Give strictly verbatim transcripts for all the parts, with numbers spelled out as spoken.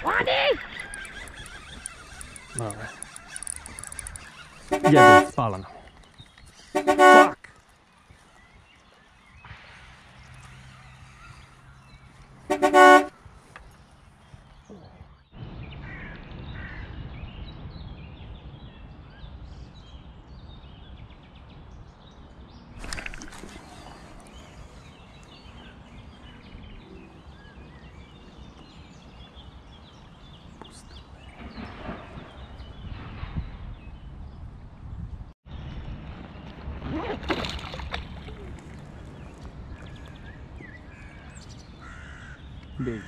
Dobra. Jeden spalony. Fuck! Baby.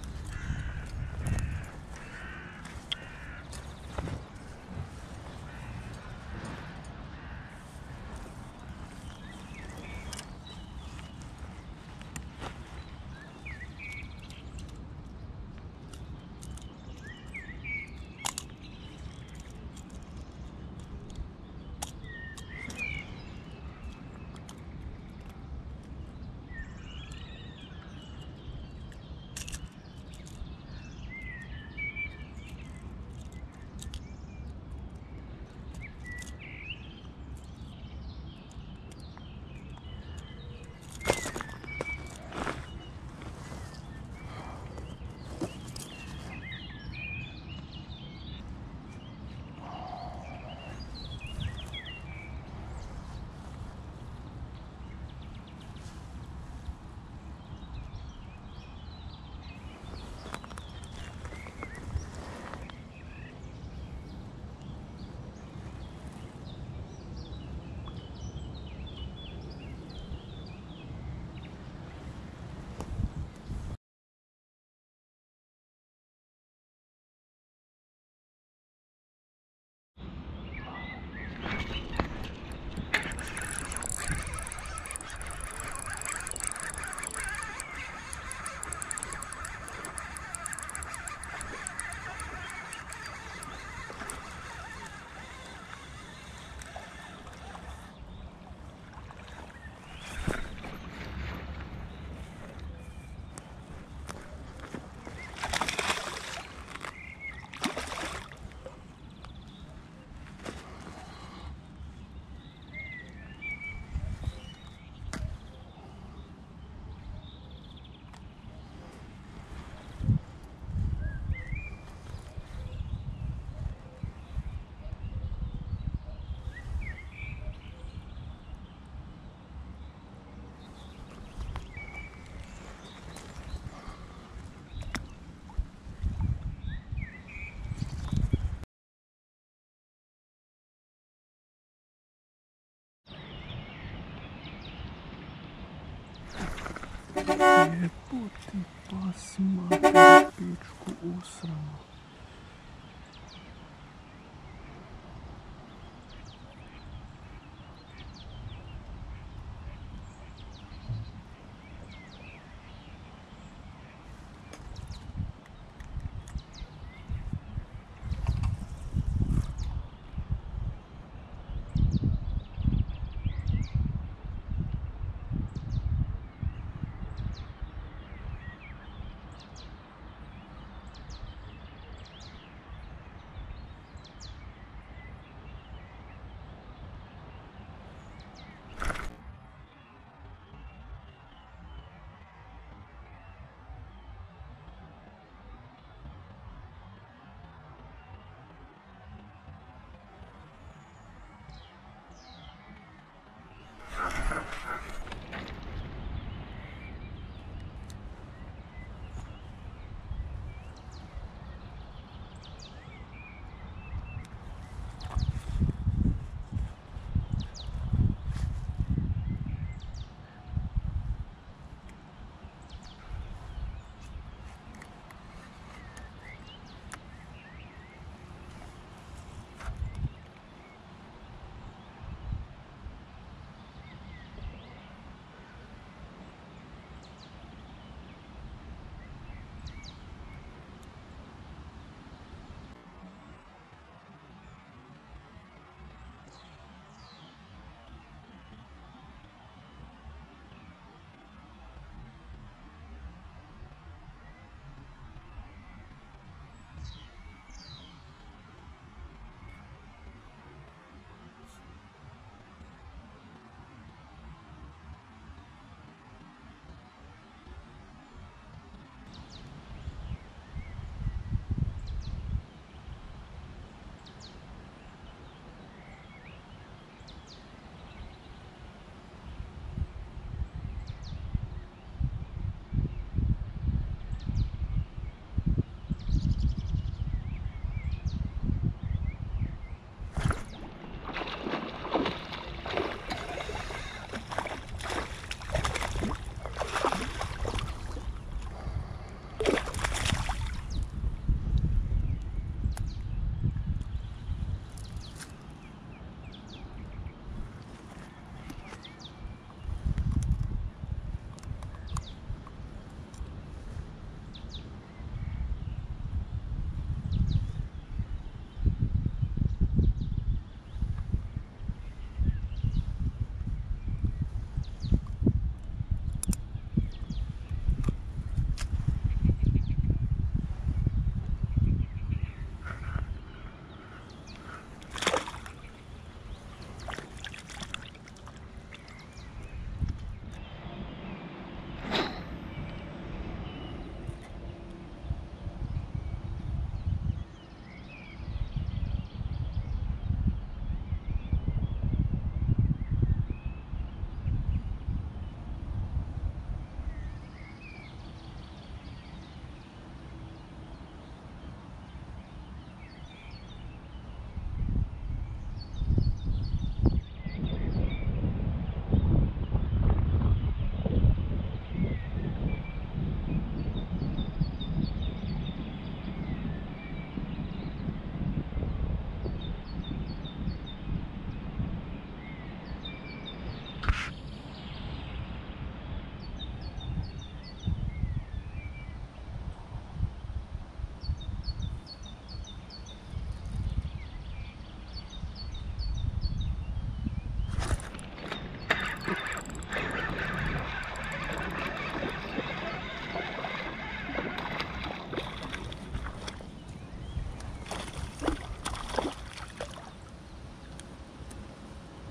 Jebote pas mater, pičku usrano.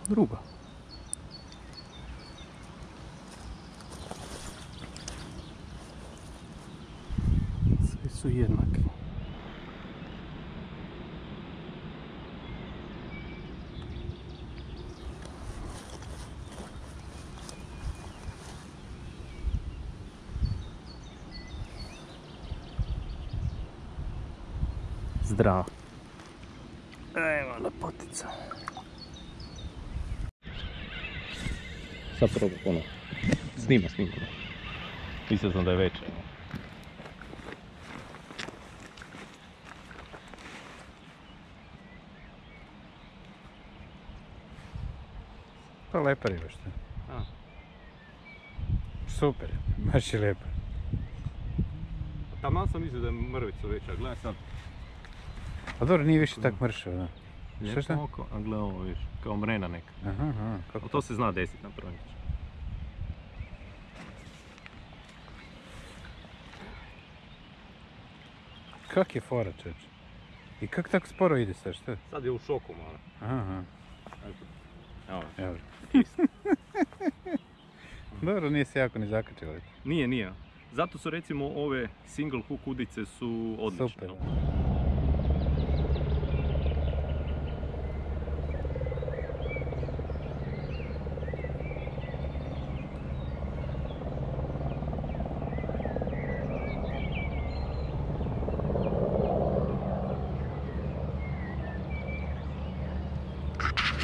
Druga. Svi su jednaki. Zdravo. Evo lepotica. Sad probam ono. Snima, snima. Mislio sam da je večer. Pa lepa riba što? A. Super, baš je lijepa. Taman sam mislio da je mrvica veća, gledaj sad. A dobro, nije više tak mršava, da. Šta šta? Oko, a gledaj ovo, viš, kao mrena neka. Aha, aha, kako Ali to se zna desiti na prvom. Kak je fora, čeč? I kak tako sporo ide sad, šta? Sad je u šoku malo. Aha, aha, Evo. evo. Dobro, nije se jako ni zakačilo. Nije, nije. Zato su recimo ove single hook udice su odlične. Super. Da.